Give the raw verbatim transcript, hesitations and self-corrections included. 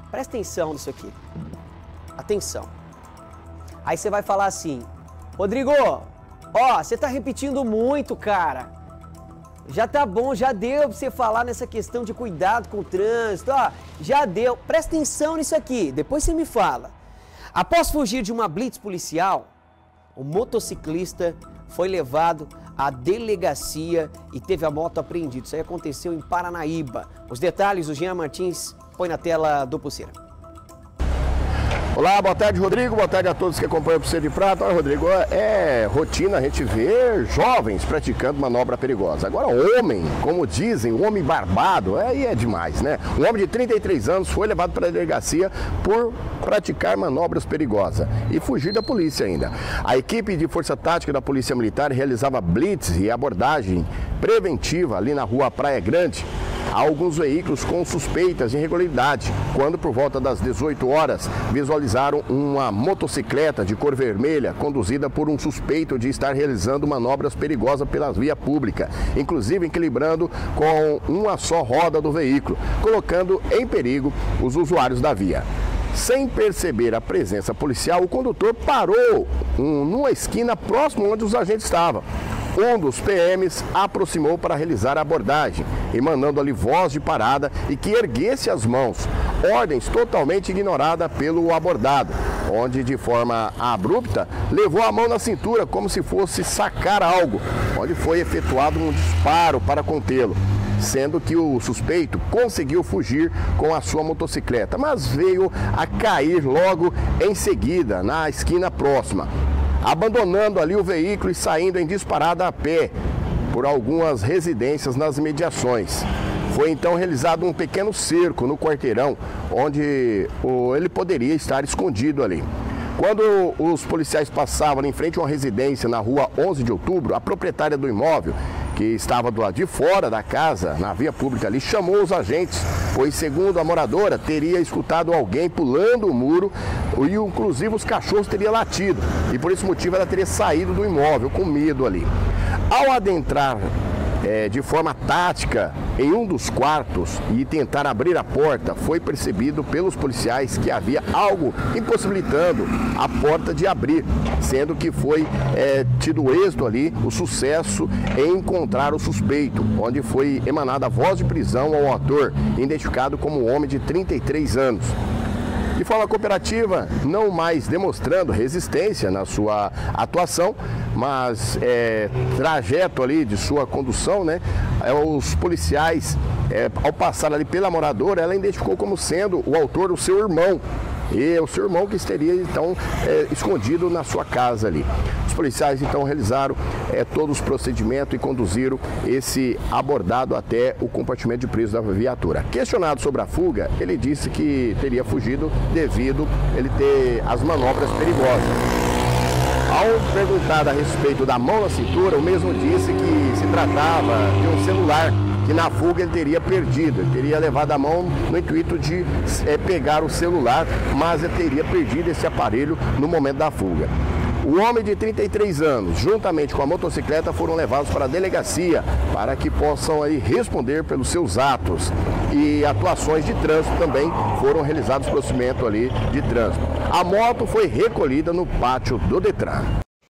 Presta atenção nisso aqui. Atenção. Aí você vai falar assim, Rodrigo, ó, você tá repetindo muito, cara. Já tá bom, já deu pra você falar nessa questão de cuidado com o trânsito, ó, já deu. Presta atenção nisso aqui, depois você me fala. Após fugir de uma blitz policial, o motociclista foi levado à delegacia e teve a moto apreendida. Isso aí aconteceu em Paranaíba. Os detalhes o Jean Martins põe na tela do Pulseira. Olá, boa tarde, Rodrigo. Boa tarde a todos que acompanham o Pulseira de Prata. Olha, Rodrigo, é rotina a gente ver jovens praticando manobra perigosa. Agora, homem, como dizem, o homem barbado, aí é, é demais, né? Um homem de trinta e três anos foi levado para a delegacia por praticar manobras perigosas e fugir da polícia ainda. A equipe de força tática da Polícia Militar realizava blitz e abordagem preventiva ali na rua Praia Grande a alguns veículos com suspeitas de irregularidade, quando por volta das dezoito horas visualizaram uma motocicleta de cor vermelha conduzida por um suspeito de estar realizando manobras perigosas pela via pública, inclusive equilibrando com uma só roda do veículo, colocando em perigo os usuários da via. Sem perceber a presença policial, o condutor parou um, numa esquina próximo onde os agentes estavam. Um dos P Ms aproximou para realizar a abordagem, emanando ali voz de parada e que erguesse as mãos, ordens totalmente ignorada pelo abordado, onde de forma abrupta levou a mão na cintura como se fosse sacar algo, onde foi efetuado um disparo para contê-lo, sendo que o suspeito conseguiu fugir com a sua motocicleta, mas veio a cair logo em seguida na esquina próxima, abandonando ali o veículo e saindo em disparada a pé por algumas residências nas imediações. Foi então realizado um pequeno cerco no quarteirão, onde ele poderia estar escondido ali. Quando os policiais passavam em frente a uma residência na rua onze de outubro, a proprietária do imóvel, que estava do lado de fora da casa, na via pública ali, chamou os agentes, pois segundo a moradora, teria escutado alguém pulando o muro e inclusive os cachorros teriam latido. E por esse motivo ela teria saído do imóvel com medo ali. Ao adentrar É, de forma tática em um dos quartos e tentar abrir a porta, foi percebido pelos policiais que havia algo impossibilitando a porta de abrir, sendo que foi é, tido êxito ali, o sucesso em encontrar o suspeito, onde foi emanada a voz de prisão ao autor, identificado como um homem de trinta e três anos. De forma cooperativa, não mais demonstrando resistência na sua atuação, mas é, trajeto ali de sua condução, né? É, os policiais, é, ao passar ali pela moradora, ela identificou como sendo o autor o seu irmão. E o seu irmão que estaria então é, escondido na sua casa ali. Os policiais então realizaram é, todos os procedimentos e conduziram esse abordado até o compartimento de preso da viatura. Questionado sobre a fuga, ele disse que teria fugido devido a ele ter as manobras perigosas. Ao perguntado a respeito da mão na cintura, o mesmo disse que se tratava de um celular que na fuga ele teria perdido, ele teria levado a mão no intuito de é, pegar o celular, mas ele teria perdido esse aparelho no momento da fuga. O homem de trinta e três anos, juntamente com a motocicleta, foram levados para a delegacia para que possam aí responder pelos seus atos. E atuações de trânsito também foram realizados procedimento ali de trânsito. A moto foi recolhida no pátio do Detran.